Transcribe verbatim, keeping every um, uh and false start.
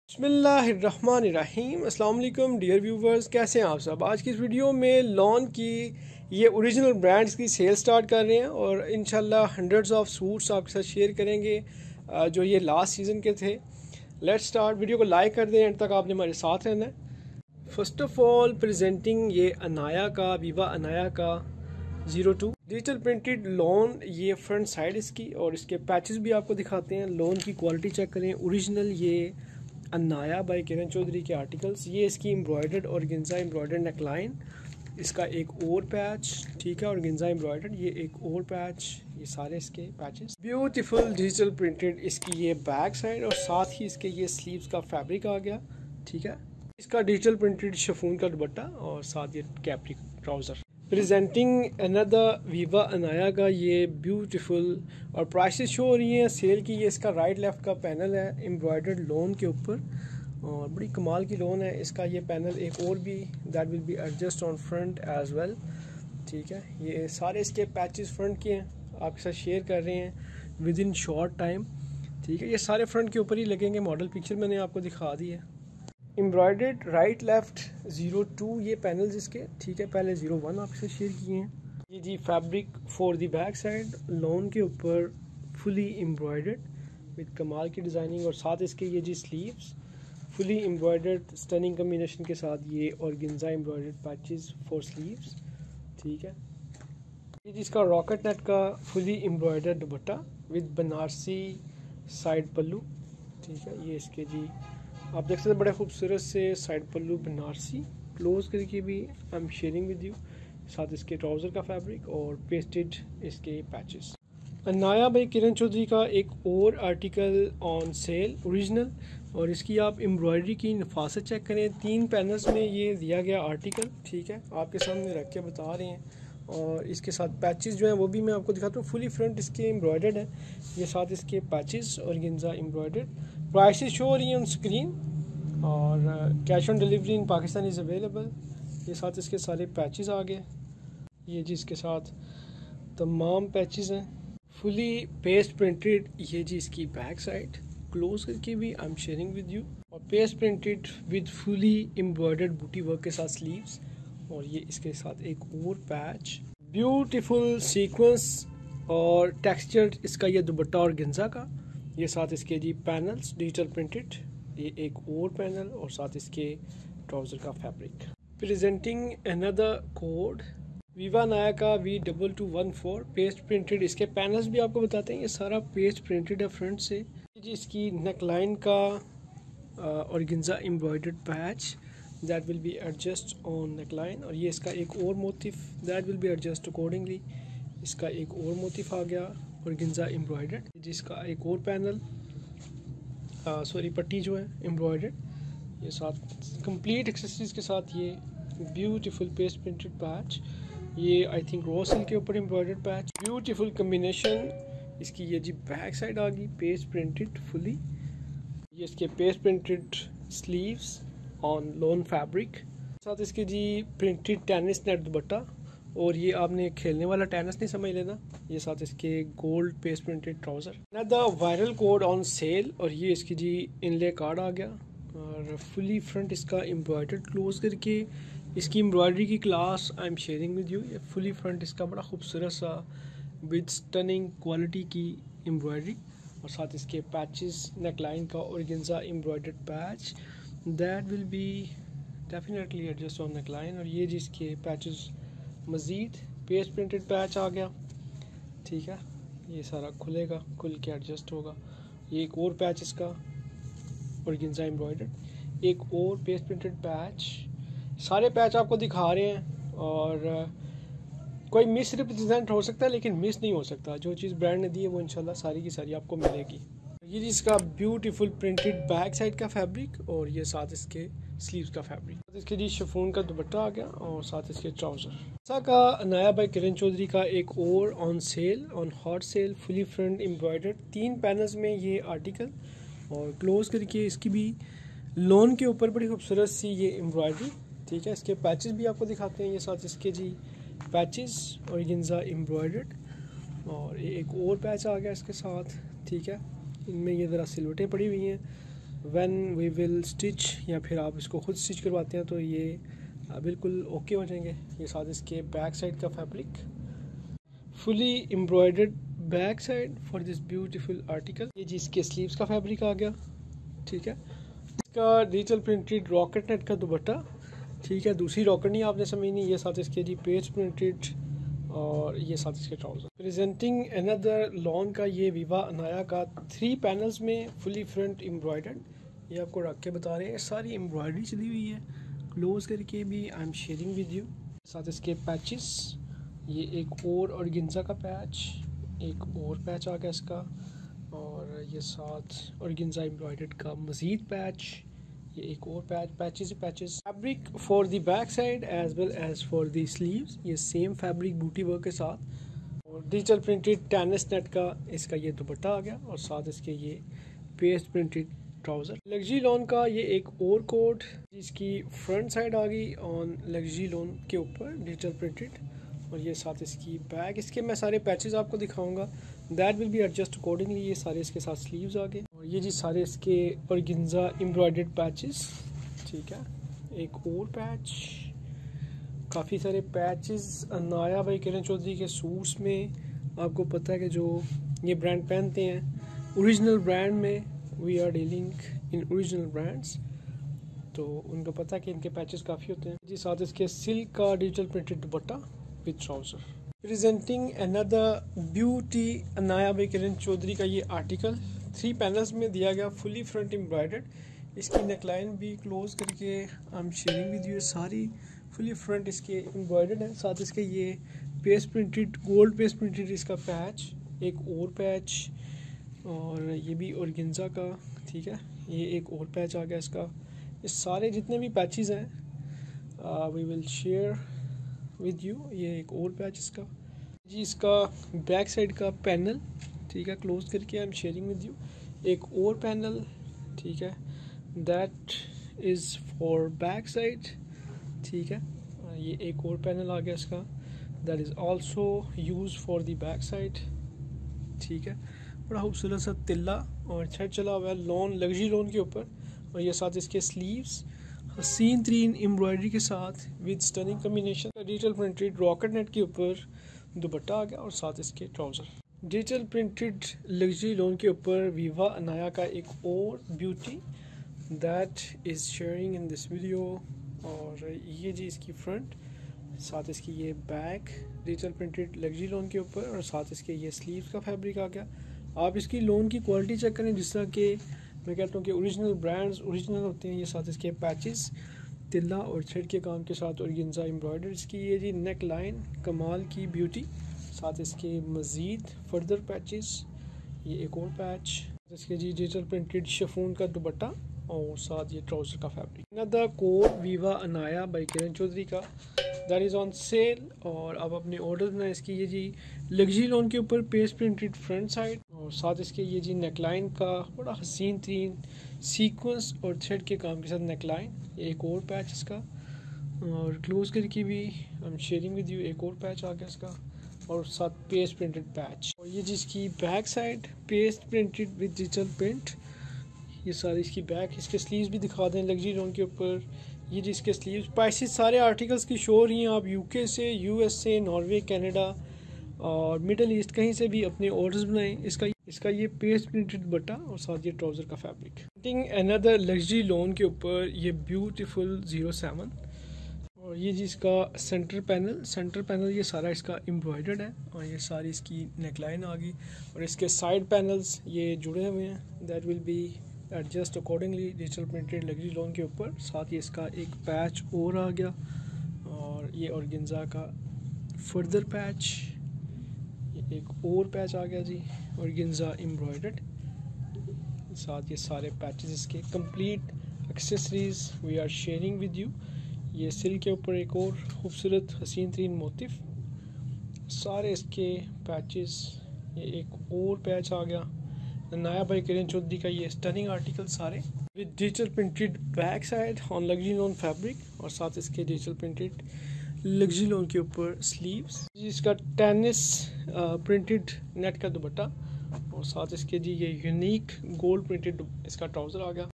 बिस्मिल्लाहिर्रहमानिर्रहीम। अस्सलाम वालेकुम डियर व्यूवर्स, कैसे हैं आप सब। आज की इस वीडियो में लॉन की ये ओरिजिनल ब्रांड्स की सेल स्टार्ट कर रहे हैं और इंशाल्लाह हंड्रेड्स ऑफ सूट्स आपके साथ शेयर करेंगे जो ये लास्ट सीज़न के थे। Let's start. वीडियो को लाइक कर दें, एंड तक आपने हमारे साथ रहना है। फर्स्ट ऑफ ऑल प्रेजेंटिंग ये अनाया का वीवा अनाया का zero two digital printed lawn. ये फ्रंट साइड इसकी और इसके पैचेस भी आपको दिखाते हैं। लॉन की क्वालिटी चेक करें। ओरिजिनल ये अनाया बाय किरण चौधरी के आर्टिकल्स। ये इसकी एम्ब्रॉयडर्ड और गिंजा एम्ब्रॉयडर्ड नेकलाइन, इसका एक और पैच, ठीक है, और गिंजा एम्ब्रॉयडर्ड ये एक और पैच, ये सारे इसके पैचेस ब्यूटीफुल डिजिटल प्रिंटेड। इसकी ये बैक साइड और साथ ही इसके ये स्लीव्स का फैब्रिक आ गया, ठीक है। इसका डिजिटल प्रिंटेड शिफॉन का दुपट्टा और साथ ये capri trouser. Presenting another Viva Anaya का ये ब्यूटीफुल और प्राइसेस शो हो रही हैं सेल की। ये इसका राइट लेफ्ट का पैनल है एम्ब्रॉयडर्ड लोन के ऊपर और बड़ी कमाल की लोन है। इसका ये पैनल एक और भी that will be adjust on front as well, ठीक है। ये सारे इसके पैचेस फ्रंट के हैं, आपके साथ शेयर कर रहे हैं विद इन शॉर्ट टाइम, ठीक है। ये सारे फ्रंट के ऊपर ही लगेंगे। मॉडल पिक्चर मैंने आपको दिखा दी है। Embroidered right left zero two ये पैनल्स इसके, ठीक है। पहले ज़ीरो वन आपसे शेयर किए हैं। ये जी fabric for the back side lawn के ऊपर फुली एम्ब्रॉयडर्ड विद कमाल की डिज़ाइनिंग और साथ इसके ये जी sleeves fully embroidered stunning combination के साथ ये और गिंजा एम्ब्रॉयडर्ड पैचेस फॉर स्लीव्स, ठीक है। ये जिसका रॉकेट नेट का fully embroidered dupatta with Banarasi side पल्लू, ठीक है। ये इसके जी आप देख सकते हैं बड़े खूबसूरत से साइड पल्लू बनारसी, क्लोज करके भी I am sharing with you. साथ इसके ट्राउज़र का फैब्रिक और पेस्टेड इसके पैचेस। अनाया बाय किरण चौधरी का एक और आर्टिकल ऑन सेल ओरिजिनल और इसकी आप एम्ब्रॉयडरी की नफासत चेक करें। तीन पैनल्स में ये दिया गया आर्टिकल, ठीक है, आपके सामने रख के बता रहे हैं। और इसके साथ पैचेस जो हैं वो भी मैं आपको दिखाता हूँ। फुली फ्रंट इसके एम्ब्रॉयडर्ड है, ये साथ इसके पैचेस और गिंजा एम्ब्रॉयडर्ड। प्राइसेस शो हो रही हैं ऑन स्क्रीन और cash on delivery in Pakistan is available. ये साथ इसके सारे पैचेस आ गए। ये जी इसके साथ तमाम पैचेस हैं फुली पेस्ट प्रिंटेड। ये जी इसकी बैक साइड क्लोज करके भी I am sharing with you और paste printed with fully embroidered बूटी वर्क के साथ स्लीव्स और ये इसके साथ एक और पैच ब्यूटीफुल सीक्वेंस और टेक्सचर इसका ये दुपट्टा और गिंजा का। ये साथ इसके जी पैनल्स डिजिटल प्रिंटेड, ये एक और पैनल और साथ इसके ट्राउज़र का fabric. Presenting another code Viva Anaya का V double two one four paste printed. इसके पैनल्स भी आपको बताते हैं, ये सारा पेस्ट प्रिंटेड है फ्रंट से। जी इसकी नेकलाइन का और गिंजा embroidered patch that will be adjust on neckline और ये इसका एक और motif that will be adjust accordingly. इसका एक और मोटिफ आ गया और गिंजा एम्ब्रॉयडर्ड, जिसका एक और पैनल सॉरी पट्टी जो है एम्ब्रॉयडर्ड। ये साथ कंप्लीट एक्सेसरीज के साथ ये ब्यूटीफुल पेस्ट प्रिंटेड पैच। ये आई थिंक रॉ सिल्क के ऊपर एम्ब्रॉयडर्ड पैच, ब्यूटीफुल कम्बिनेशन। इसकी ये जी बैक साइड आ गई पेस्ट प्रिंटेड फुली। ये इसके paste printed sleeves on lawn fabric, साथ इसके जी प्रिंटेड टेनिस नेट दुपट्टा और ये आपने खेलने वाला टेनिस नहीं समझ लेना। ये साथ इसके gold paste printed trouser. The viral code on sale और ये इसकी जी इनले कार्ड आ गया और फुली फ्रंट इसका एम्ब्रॉयडर्ड क्लोज करके इसकी एम्ब्रॉयडरी की class I am sharing with you. ये फुली फ्रंट इसका बड़ा खूबसूरत सा विद स्टनिंग क्वालिटी की एम्ब्रॉयडरी और साथ इसके पैचेस नेकलाइन का और गिंजा embroidered patch that will be definitely adjust on neckline और ये जिसके पैचेस मज़ीद पेस्ट प्रिंटेड पैच आ गया, ठीक है। ये सारा खुलेगा, खुल के एडजस्ट होगा। ये एक और पैच इसका और गिंजा एम्ब्रॉयडर्ड, एक और पेस्ट प्रिंटेड पैच। सारे पैच आपको दिखा रहे हैं और कोई मिस रिप्रेजेंट हो सकता है लेकिन मिस नहीं हो सकता। जो चीज़ ब्रांड ने दी है वो इंशाल्लाह सारी की सारी आपको मिलेगी। ये इसका ब्यूटीफुल प्रिंटेड बैक साइड का फैब्रिक और ये साथ इसके स्लीव्स का फैब्रिक। इसके जी शिफॉन का दुपट्टा आ गया और साथ इसके ट्राउज़र। ऐसा का अनाया बाय किरण चौधरी का एक और on sale on hot sale fully front embroidered. तीन पैनल्स में ये आर्टिकल और क्लोज करके इसकी भी लोन के ऊपर बड़ी खूबसूरत सी ये एम्ब्रॉयडरी, ठीक है। इसके पैचेस भी आपको दिखाते हैं। ये साथ इसके जी पैचेस और गिंजा एम्ब्रॉयडर्ड और ये एक और पैच आ गया इसके साथ, ठीक है। इनमें ये ज़रा सिलवटें पड़ी हुई हैं व्हेन वी विल स्टिच या फिर आप इसको खुद स्टिच करवाते हैं तो ये बिल्कुल ओके हो जाएंगे। ये साथ इसके बैक साइड का fabric, fully embroidered back side for this beautiful article. ये जी इसके स्लीव्स का फैब्रिक आ गया, ठीक है। इसका डिजिटल प्रिंटेड रॉकेट नेट का दुपट्टा, ठीक है। दूसरी रॉकेट नहीं आपने समझनी। ये साथ इसके जी पेज प्रिंटेड और ये साथ इसके ट्राउजर। प्रेजेंटिंग अनदर लॉन का ये विवा अनाया का थ्री पैनल्स में फुली फ्रंट एम्ब्रॉयडर्ड। ये आपको रख के बता रहे हैं, सारी एम्ब्रॉयडरी चली हुई है। क्लोज करके भी I am sharing with you. साथ इसके पैचेस, ये एक और ऑर्गेन्जा का पैच, एक और पैच आ गया इसका, और ये साथ ऑर्गेन्जा एम्ब्रॉयडर्ड का मजीद पैच, ये एक और patch, patches patches. Fabric for the back side as well as for the sleeves, ये सेम फैब्रिक बूटी वर्क के साथ। और डिजिटल प्रिंटेड टेनिस नेट का इसका ये दुपट्टा आ गया और साथ इसके ये paste printed trouser. Luxury lawn का ये एक और कोट, जिसकी फ्रंट साइड आ गई ऑन लग्जरी लॉन के ऊपर डिजिटल प्रिंटेड, और ये साथ इसकी बैग। इसके मैं सारे पैचेस आपको दिखाऊंगा, that will be adjust accordingly. ये सारे इसके साथ स्लीव्स आ गए और ये जी सारे इसके ऑर्गेन्जा एम्ब्रॉयडर्ड पैचेस, ठीक है। एक और पैच, काफ़ी सारे पैचेस अनाया भाई किरण चौधरी के सूट्स में। आपको पता है कि जो ये ब्रांड पहनते हैं ओरिजिनल ब्रांड में, we are dealing in original brands, तो उनको पता है कि इनके पैचेस काफ़ी होते हैं। जी साथ इसके सिल्क का digital printed dupatta with trouser. Presenting another beauty Anaya by Kiran Chaudhary का ये आर्टिकल थ्री पैनल्स में दिया गया, फुली फ्रंट एम्ब्रॉयडर्ड। इसकी नेकलाइन भी क्लोज करके I am sharing with you. सारी फुली फ्रंट इसके एम्ब्रॉयडर्ड है। साथ इसके ये paste printed, gold paste printed इसका पैच, एक और पैच, और ये भी ऑर्गेन्जा का, ठीक है। ये एक और पैच आ गया इसका। ये सारे जितने भी पैचेस हैं we will share with you. ये एक और पैच इसका जी, इसका बैक साइड का पैनल, ठीक है, क्लोज करके I am sharing with you. एक और पैनल, ठीक है, that is for back side, ठीक है। ये एक और पैनल आ गया इसका, that is also use for the back side, ठीक है। बड़ा खूबसूरत सा तिल्ला और छड़ चला हुआ है लॉन, लग्जरी लॉन के ऊपर। और ये साथ इसके स्लीव्स हसीन तरीन एम्ब्रॉयडरी के साथ with stunning combination. Digital printed rocket net के ऊपर दुपट्टा आ गया और साथ इसके trouser. Digital printed luxury lawn के ऊपर विवा अनाया का एक और beauty, that is sharing in this video. और ये जी इसकी फ्रंट, साथ इसकी ये back digital printed luxury lawn के ऊपर, और साथ इसके ये स्लीव्स का फैब्रिक आ गया। आप इसकी लोन की क्वालिटी चेक करें, जिस तरह के मैं कहता हूँ कि ओरिजिनल ब्रांड्स ओरिजिनल होते हैं। ये साथ इसके पैचेस, तिल्ला और थ्रेड के काम के साथ ऑर्गेन्जा एम्ब्रॉयडर्ड। इसकी ये जी नेक लाइन कमाल की ब्यूटी, साथ इसके मज़ीद फर्दर पैचेस, ये एक और पैच, इसके जी डिजिटल प्रिंटेड शिफॉन का दुपट्टा और साथ ये ट्राउज़र का फैब्रिक। अनदर कोट विवा अनाया बाई किरण चौधरी का, दैट इज़ ऑन सेल। और अब अपने ऑर्डर बनाए। इसकी ये जी लग्जरी लॉन के ऊपर पेस्ट प्रिंटेड फ्रंट साइड, और साथ इसके ये जी नेकलाइन का बड़ा हसीन तीन सीक्वेंस और थ्रेड के काम के साथ नेकलाइन। एक और पैच इसका, और क्लोज करके भी I am sharing with you. एक और पैच आ गया इसका, और साथ पेस्ट प्रिंटेड पैच। और ये जिसकी back side paste printed with digital print. ये सारी इसकी बैक, इसके स्लीव्स भी दिखा दें लग्जरी लॉन के ऊपर। ये जिसके स्लीव्स, प्राइसेस सारे आर्टिकल्स की शो हो रही हैं। आप यूके से, यूएस से, नॉर्वे, कनाडा और मिडल ईस्ट कहीं से भी अपने ऑर्डर्स बनाएं। इसका इसका ये पेस्ट प्रिंटेड बट्टा और साथ ये ट्राउज़र का फैब्रिक। अनदर लग्जरी लॉन के ऊपर ये ब्यूटीफुल ज़ीरो सेवन, और ये जी इसका सेंटर पैनल, सेंटर पैनल ये सारा इसका एम्ब्रॉयडर्ड है, और ये सारी इसकी नेकलाइन आ गई। और इसके साइड पैनल्स ये जुड़े हुए हैं, that will be adjust accordingly digital printed luxury lawn के ऊपर। साथ ही इसका एक पैच और आ गया, और ये ऑर्गेन्जा का फर्दर पैच, ये एक और पैच आ गया जी ऑर्गेन्जा एम्ब्रॉयडर्ड। साथ ये सारे पैचेस इसके complete accessories we are sharing with you. ये सिल के ऊपर एक और खूबसूरत हसीन तरीन मोटिफ, सारे इसके पैचेस। ये एक और पैच आ गया अनाया बाई किरण चौधरी का, ये स्टनिंग आर्टिकल सारे with digital printed back side on luxury lawn fabric, और साथ इसके डिजिटल प्रिंटेड लग्जरी लॉन के ऊपर स्लीव्स। इसका टेनिस प्रिंटेड नेट का दुपट्टा, और साथ इसके जी ये यूनिक गोल्ड प्रिंटेड इसका ट्राउज़र आ गया।